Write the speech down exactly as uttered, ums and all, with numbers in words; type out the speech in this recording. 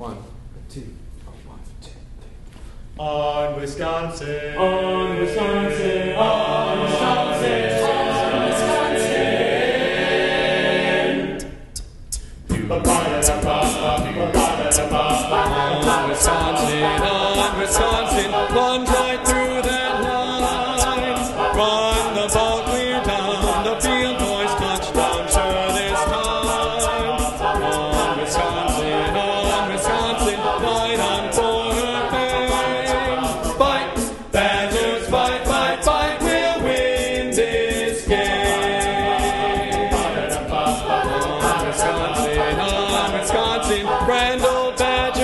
One, two, oh, one, two, three. On Wisconsin, On Wisconsin, on Wisconsin, on Wisconsin. On Wisconsin, plunge right through that line. Run the ball clear down, the field boys touchdown, sure this time. On Wisconsin, on Wisconsin, fight on for her fame. Fight, Badgers, fight, fight, fight, we'll win this game. On Wisconsin, on Wisconsin, grand old Badgers.